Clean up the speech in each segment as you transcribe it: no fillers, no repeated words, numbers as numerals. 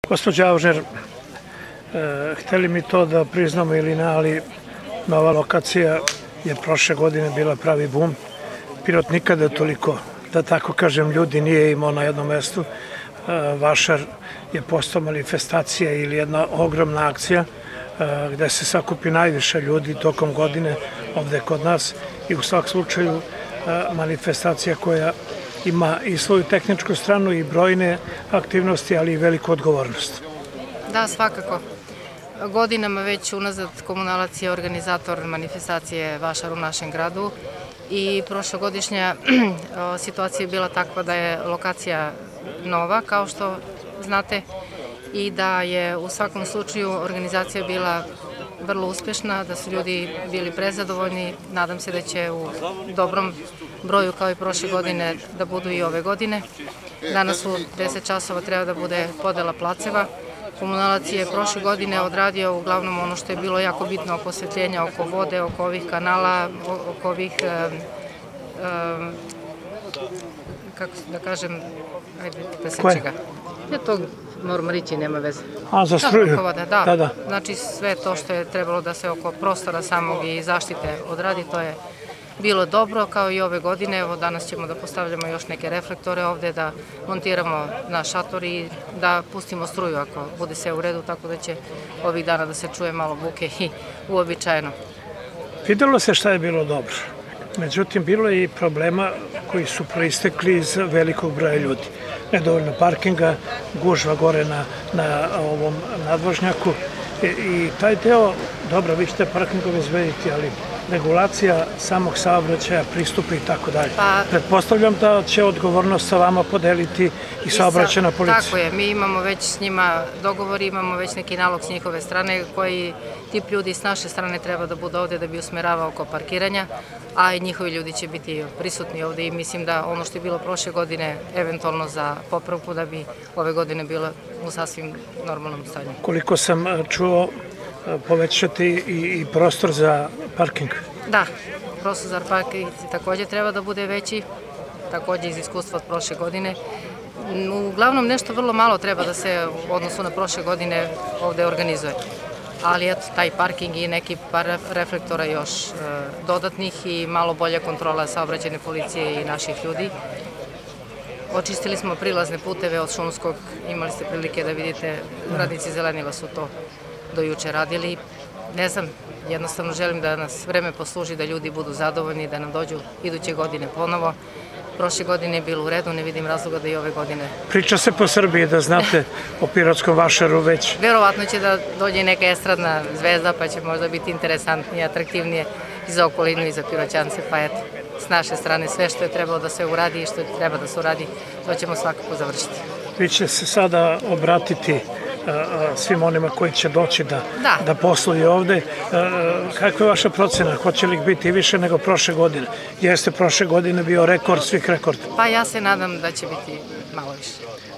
Gospođa Aužer, hteli mi to da priznamo ili ne, ali nova lokacija je prošle godine bila pravi bum. Pirot nikada toliko, da tako kažem, ljudi nije imao na jednom mestu. Vašar je postao manifestacija ili jedna ogromna akcija gde se sakupi najviše ljudi tokom godine ovde kod nas i u svakom slučaju manifestacija koja ima i svoju tehničku stranu i brojne aktivnosti, ali i veliku odgovornost. Da, svakako. Godinama već unazad Komunalac je organizator manifestacije Vašar u našem gradu i prošlogodišnja situacija je bila takva da je lokacija nova, kao što znate, i da je u svakom slučaju organizacija bila vrlo uspešna, da su ljudi bili prezadovoljni. Nadam se da će u dobrom broju kao i prošle godine da budu i ove godine. Danas u 10 časova treba da bude podela placeva. Komunalac je prošle godine odradio uglavnom ono što je bilo jako bitno oko osvetljenja, oko vode, oko ovih kanala, oko ovih, kako da kažem, ajde da se čega. Ja to moram reći, nema veze. A, za struju? Da. Znači sve to što je trebalo da se oko prostora samog i zaštite odradi, to je bilo dobro, kao i ove godine. Evo, danas ćemo da postavljamo još neke reflektore ovde, da montiramo naš šator i da pustimo struju ako bude sve u redu, tako da će ovih dana da se čuje malo buke i uobičajeno. Videlo se šta je bilo dobro. Međutim, bilo je i problema koji su proistekli iz velikog broja ljudi. Nedovoljno parkinga, gužva gore na ovom nadvožnjaku i taj deo, dobro, vi ćete parking obezbediti, ali regulacija samog saobraćaja, pristupa i tako dalje. Pretpostavljam da će odgovornost sa vama podeliti i saobraćajna policija. Tako je, mi imamo već s njima dogovor, imamo već neki nalog s njihove strane koji tip ljudi s naše strane treba da bude ovde da bi usmeravao oko parkiranja, a i njihovi ljudi će biti prisutni ovde i mislim da ono što je bilo prošle godine eventualno za popravku da bi ove godine bilo u sasvim normalnom stanju. Koliko sam čuo, povećati i prostor za parking. Da, prostor za parking takođe treba da bude veći, takođe iz iskustva od prošle godine. Uglavnom nešto vrlo malo treba da se u odnosu na prošle godine ovde organizuje. Ali eto, taj parking i neki par reflektora još dodatnih i malo bolja kontrola saobraćajne policije i naših ljudi. Očistili smo prilazne puteve od Šumskog, imali ste prilike da vidite, radnici Zelenila su to do juče radili. Ne znam, jednostavno želim da nas vreme posluži, da ljudi budu zadovoljni, da nam dođu iduće godine ponovo. Prošle godine je bilo u redu, ne vidim razloga da i ove godine. Priča se po Srbiji, da znate o Pirotskom Vašaru već. Verovatno će da dođe neka estradna zvezda, pa će možda biti interesantnije, atraktivnije i za okolinu i za Piroćance, pa eto, s naše strane sve što je trebalo da se uradi i što treba da se uradi, to ćemo svakako završiti. Vi ćete se sada obratiti svim onima koji će doći da posluju ovde. Kakva je vaša procena? Hoće li biti više nego prošle godine? Jeste prošle godine bio rekord svih rekorda? Pa ja se nadam da će biti malo više.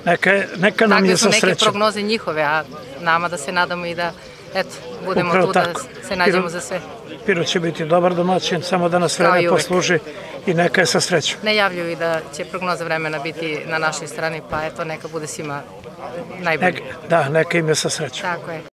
Neka nam je sa srećom. Takve su neke prognoze njihove, a nama da se nadamo i da budemo tu da se nađemo za sve. Pirot će biti dobar domaćin, samo da nas vreme posluži i neka je sa srećom. Najavljuju i da će prognoza vremena biti na našoj strani, pa eto, neka bude svima najbolje. Da, neka im je sa srećom. Tako je.